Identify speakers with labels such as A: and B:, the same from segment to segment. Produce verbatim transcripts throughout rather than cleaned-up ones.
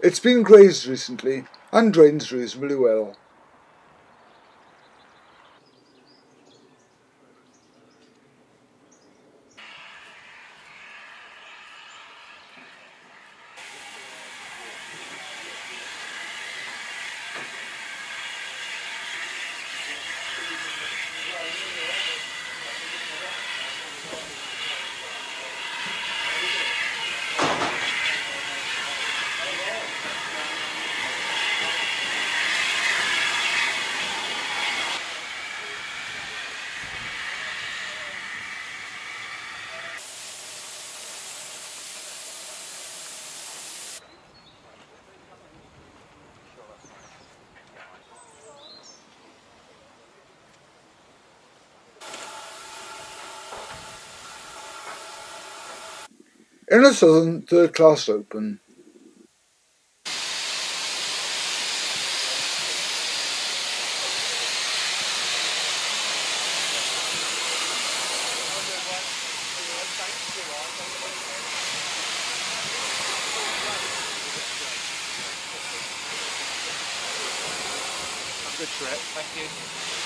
A: It's been grazed recently and drains reasonably well. In a southern third-class open,
B: Good trip, thank you.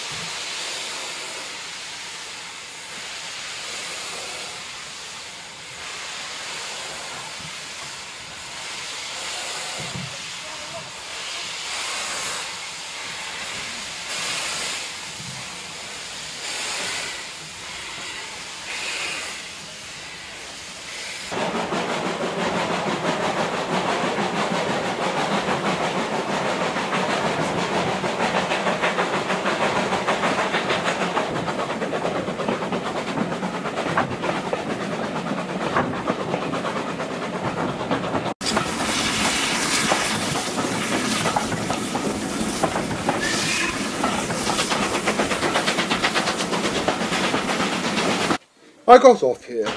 A: I got off here.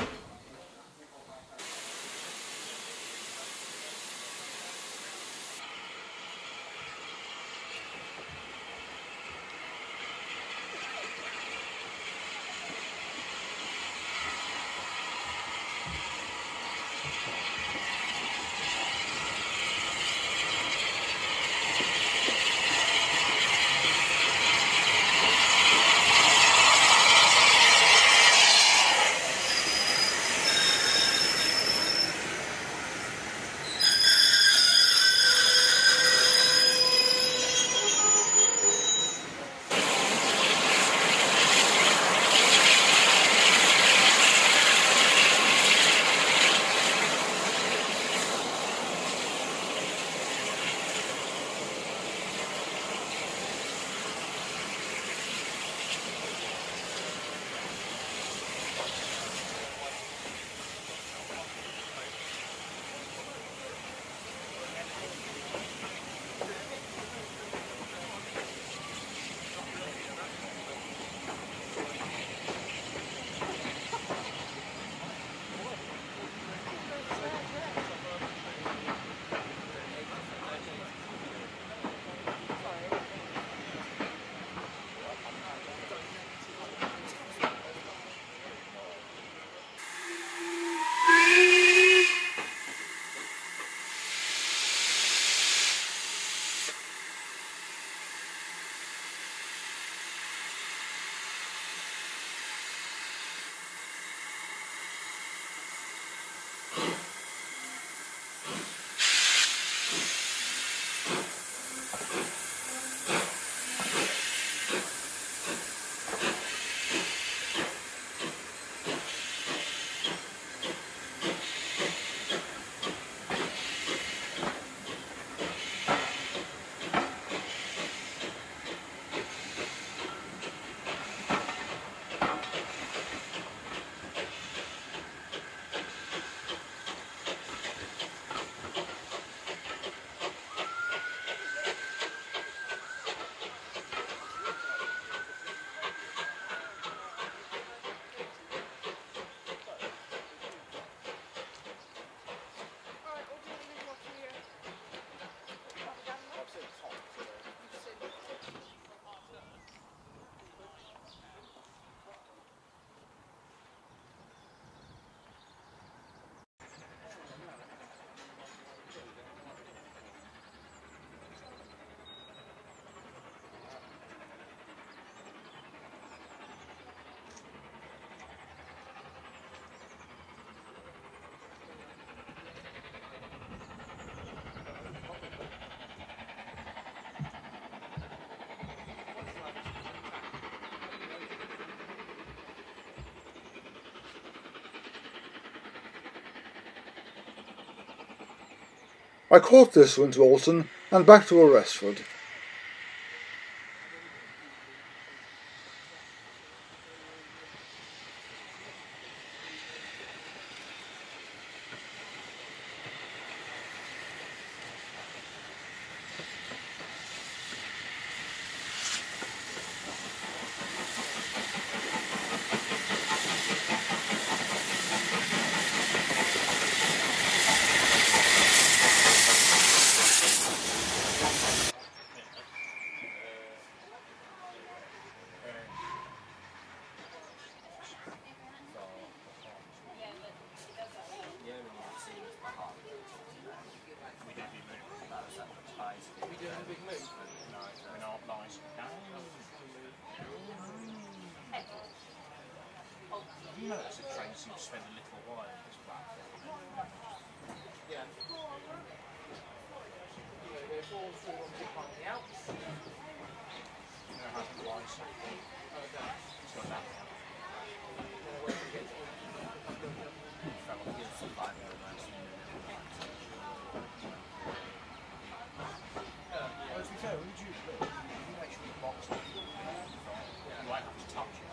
A: I caught this one to Alton and back to Arrestford.
B: You know, it's a train, so you spend a little while in this platform. Yeah. There's all four on the Alps. You know, has the wine so it's got that one. Fell off the inside by the last one. Well, to be fair, when you do it, you make sure the box is you might have to touch it.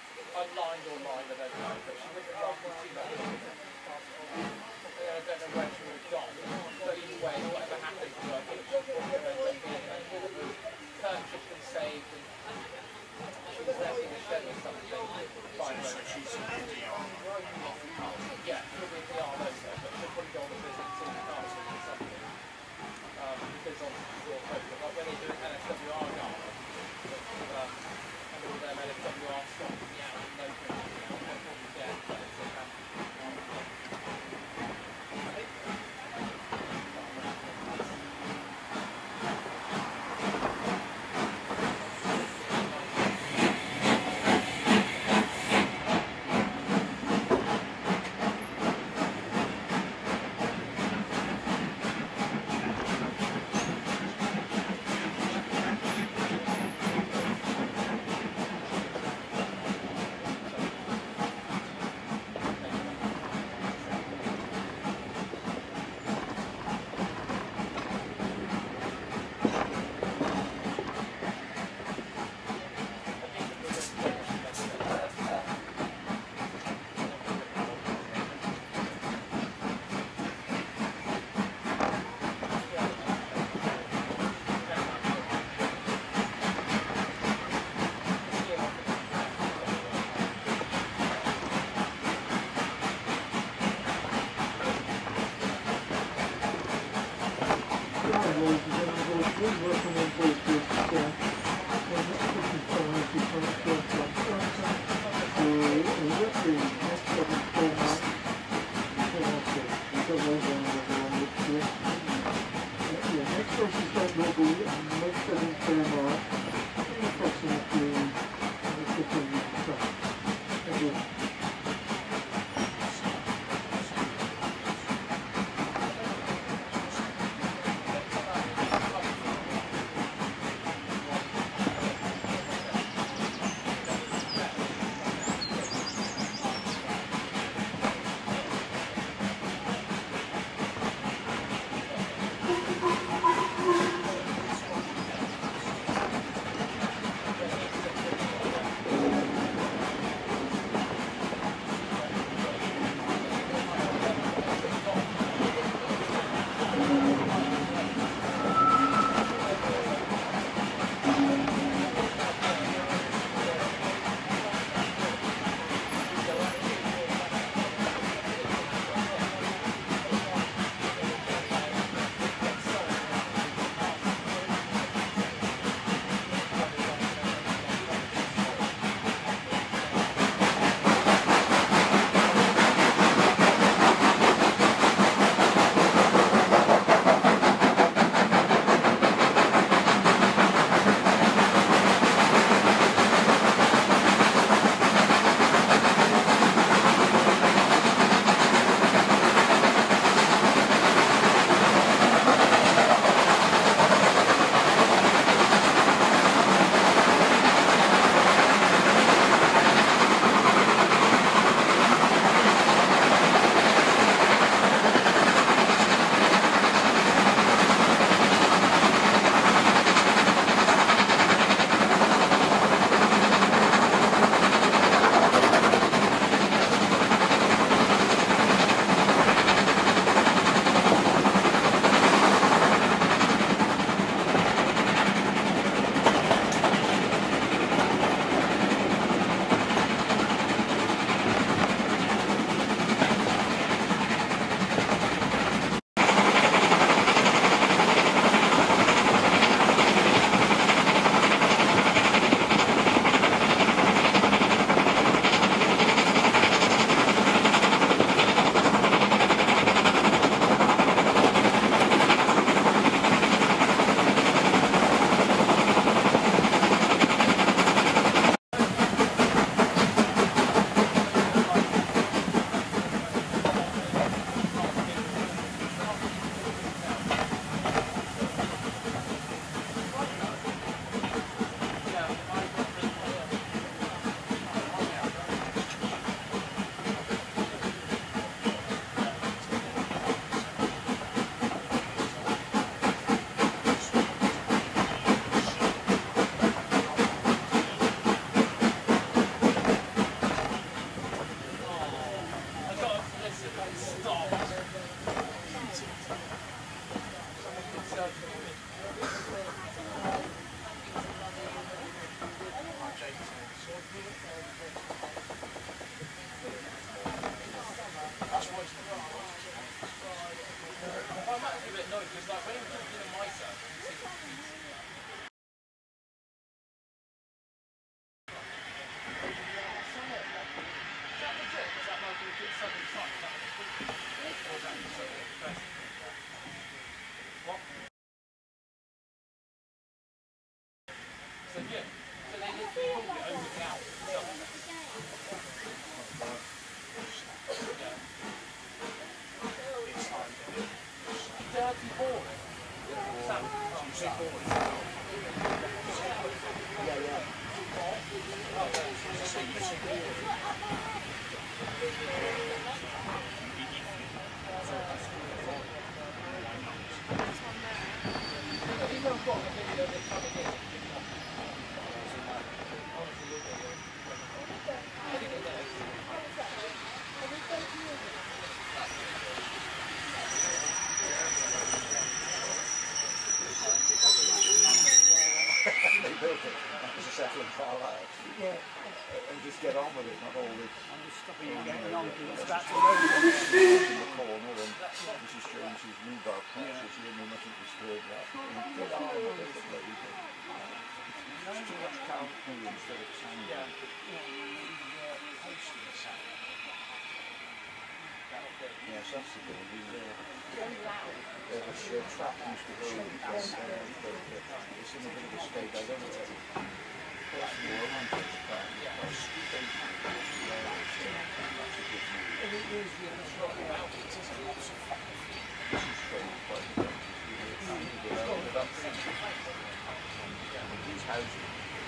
B: Unlined or lined, I don't know, but she wouldn't have run too much. I don't know when
C: been working on board with uh, different different so let's see, next couple of four months, because I was on the one with you. Yeah, next course is that level and next seven fair mark, approximately fifteen weeks. Thank you.
D: Settling far out. Yeah. And just just get on with it, not all this.
B: I'm just stopping you getting on because it's about to
D: in the corner and Missus Jones's rhubarb patches, you know, mustn't disturb that. It's too much cow poo instead of sand.
B: Yeah.
D: Yes, that's the thing. There's a shed trap used to go in there. It's in a bit of a state. I don't know whether personally I want this car. It's straight. This is straight quite a bit. These houses.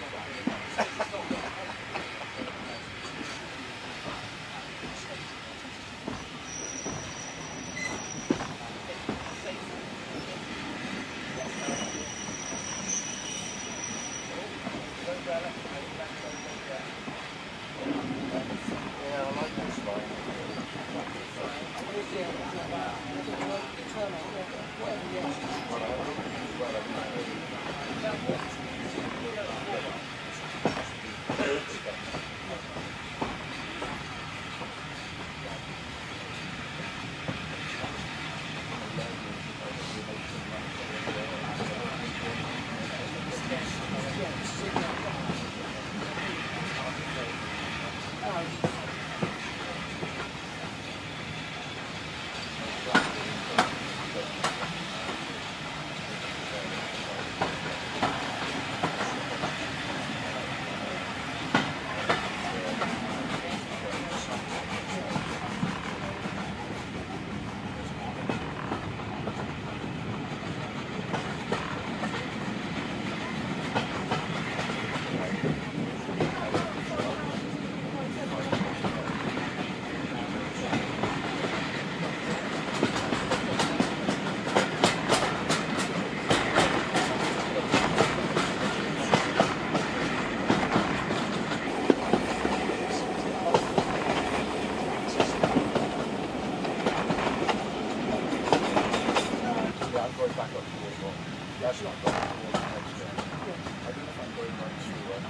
D: That's not going towards the next step. I don't know if I'm going right through it.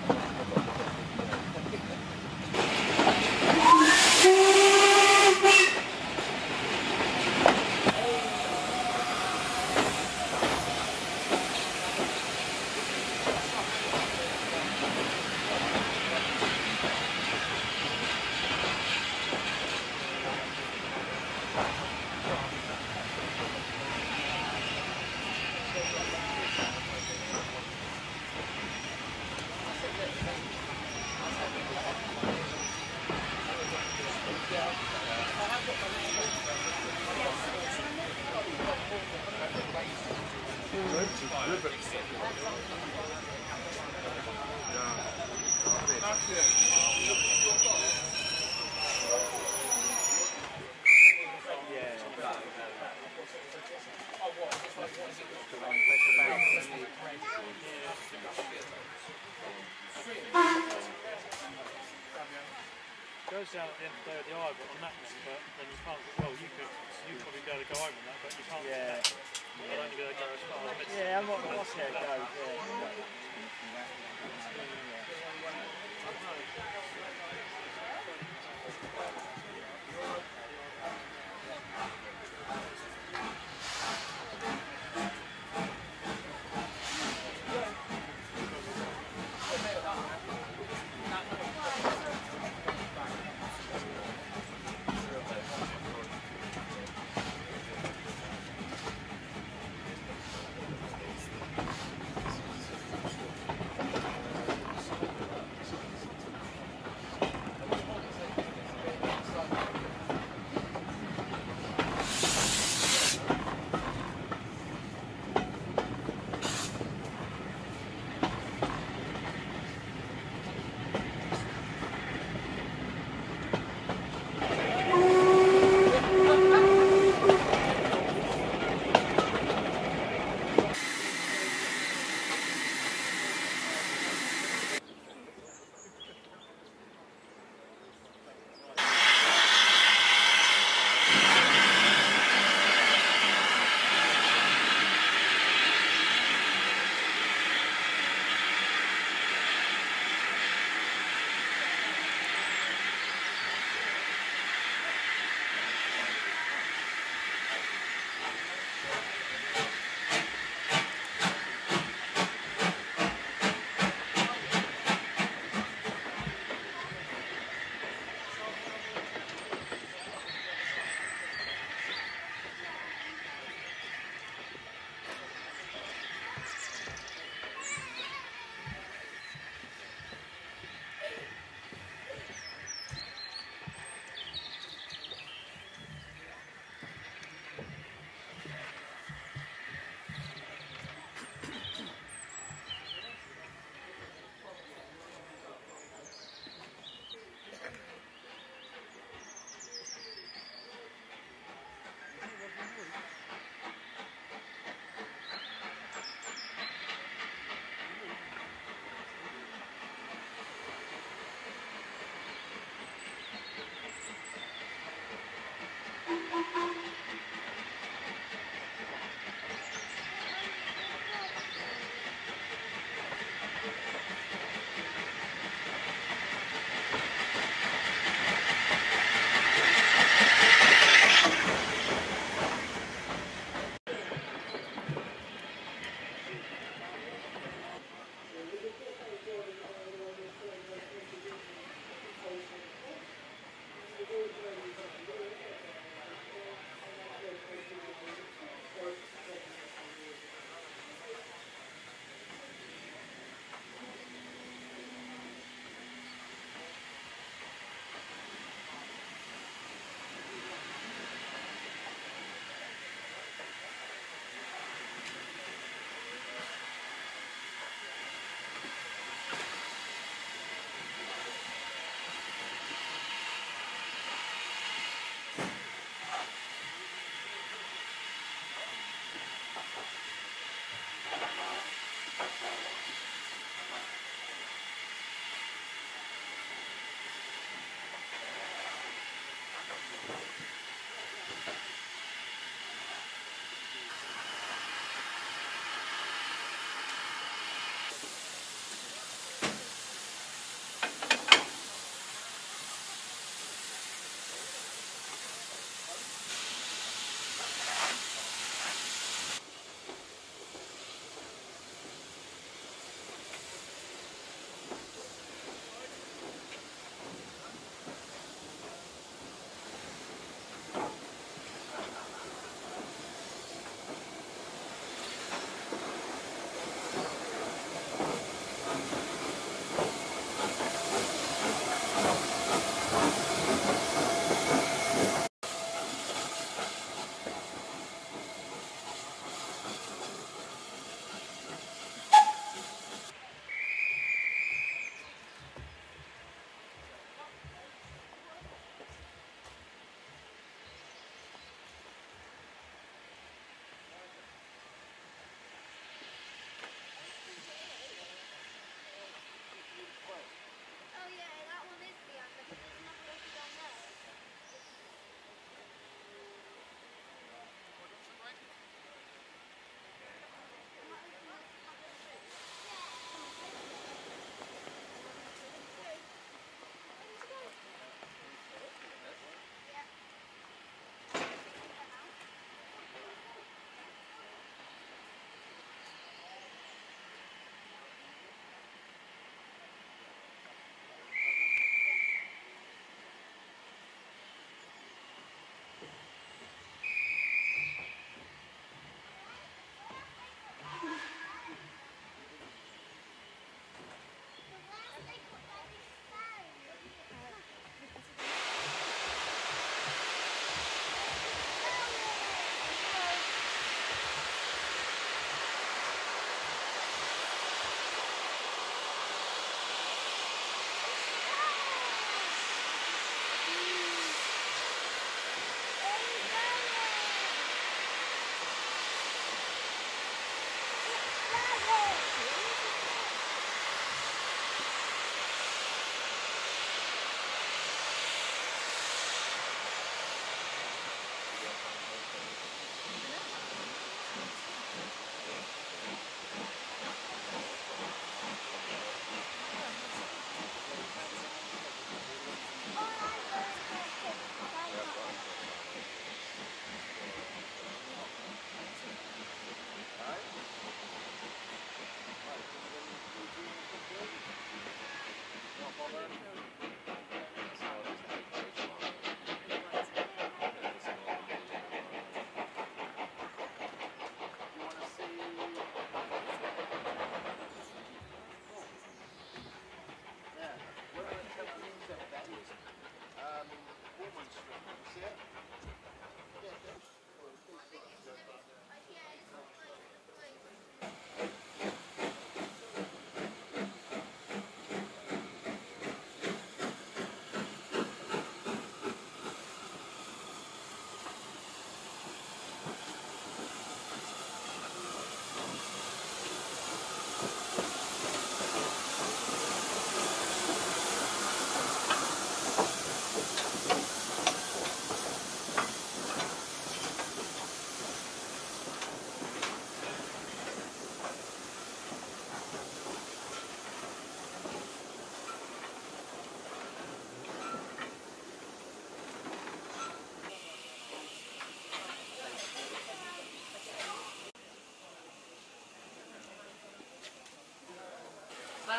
C: Goes down at the end of the day of the eye, but on that one, but then you can't. Well, you could, you probably be able to go over that, but you can't. Yeah. You'll only be able to go as far as mid. Yeah, I'm not. What's there goes? Yeah.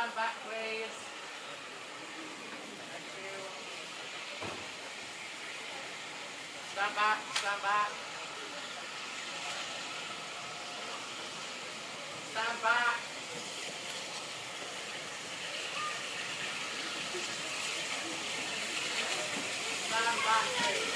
B: Stand back, please. Thank you. Stand back, stand back. Stand back. Stand back, please.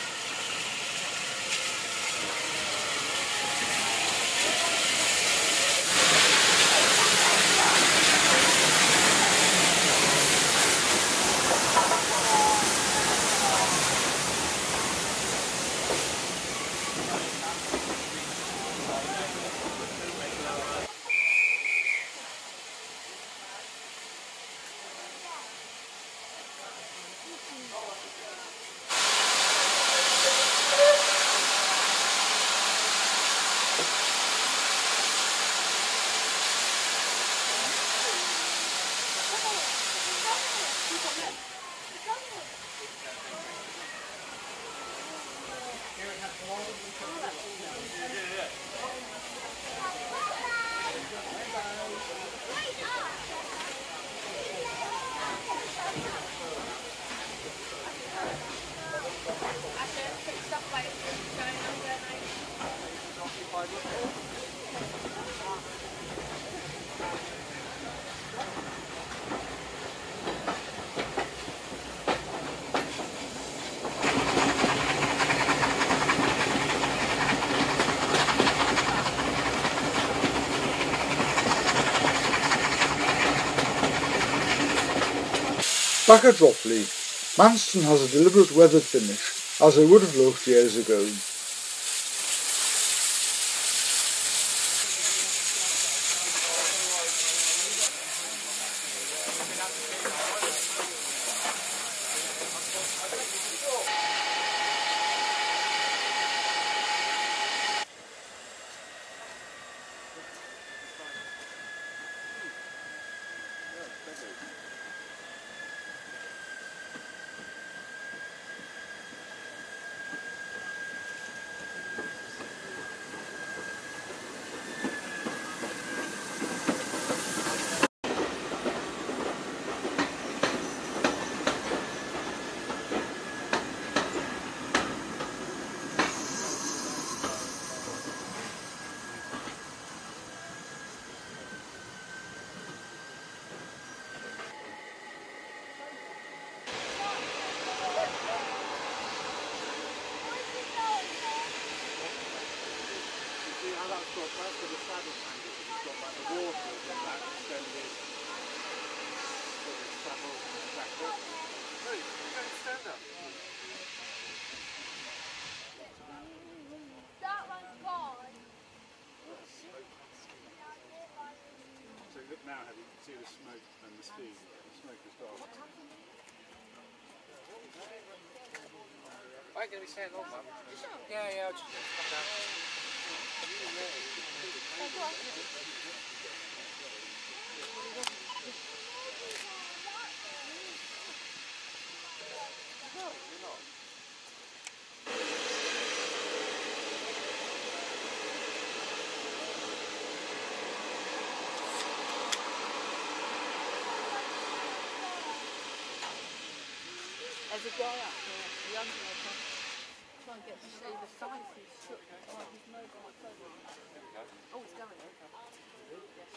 A: Back at Ropley, Manston has a deliberate weathered finish, as they would have looked years ago.
E: Now, have you see the smoke and the steam? The smoke is gone.
B: I ain't going to be staying long, man. Yeah, yeah, I'll just come down. No, you're not.
F: There's a guy up there, the underwater, trying to get to see the sights he's shook like his mobile phone. Oh, it's going. Yes.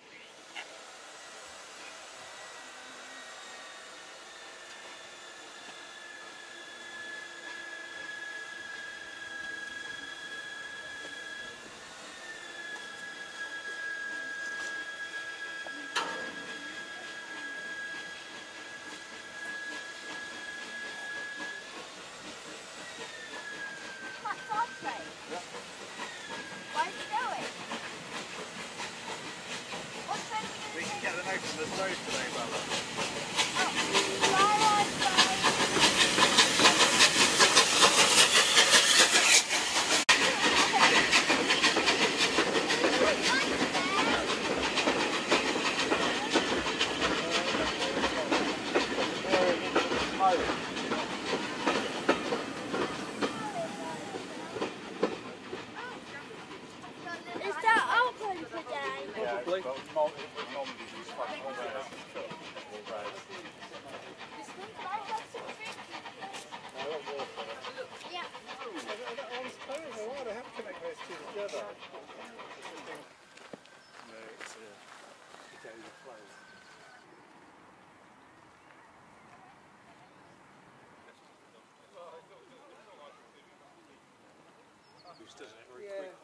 E: We can get them out from the road today, Bella.
G: Is that open today?
E: Yeah, but Mom, Mom is quite moves, doesn't it, very
F: Yeah.
E: quickly.